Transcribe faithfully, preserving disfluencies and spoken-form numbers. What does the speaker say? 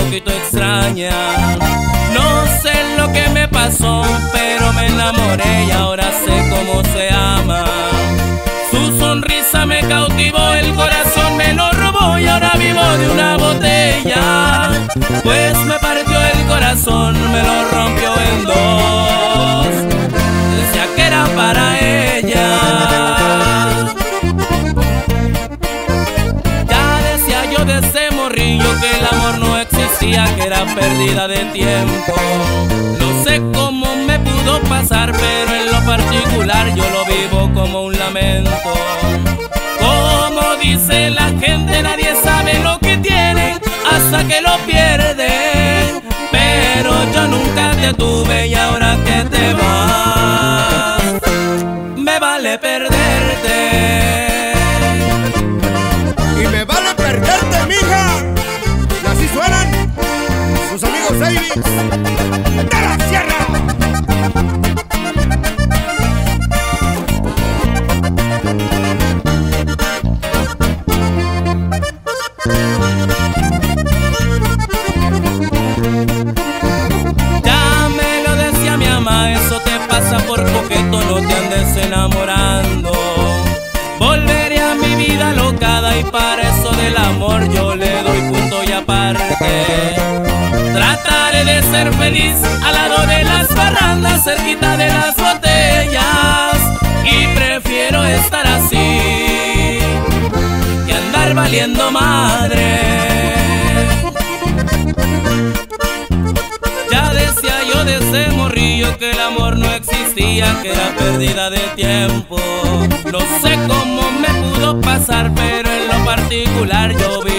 poquito extraña. No sé lo que me pasó, pero me enamoré y ahora sé cómo se ama. Su sonrisa me cautivó, el corazón me lo robó y ahora vivo de una botella. Pues me partió el corazón, me lo rompió en dos. Decía que era para ella. Ya decía yo de ese morrillo que el amor no existía, que era pérdida de tiempo. No sé cómo me pudo pasar, pero en lo particular yo lo vivo como un lamento. Como dice la gente, nadie sabe lo que tiene hasta que lo pierde. Pero yo nunca te tuve y ahora que te vas, me vale perderte. Y me vale perderte, mija. Y así suenan sus amigos Davis de la Sierra. Ya me lo decía mi mamá, eso te pasa por coqueto, no te andes enamorando. Volveré a mi vida locada y para eso del amor yo le doy punto y aparte. Trataré de ser feliz al lado de las barrandas, cerquita de las botellas. Y prefiero estar así que andar valiendo madre. Ya decía yo de ese morrillo que el amor no existía, que era pérdida de tiempo. No sé cómo me pudo pasar, pero en lo particular yo vi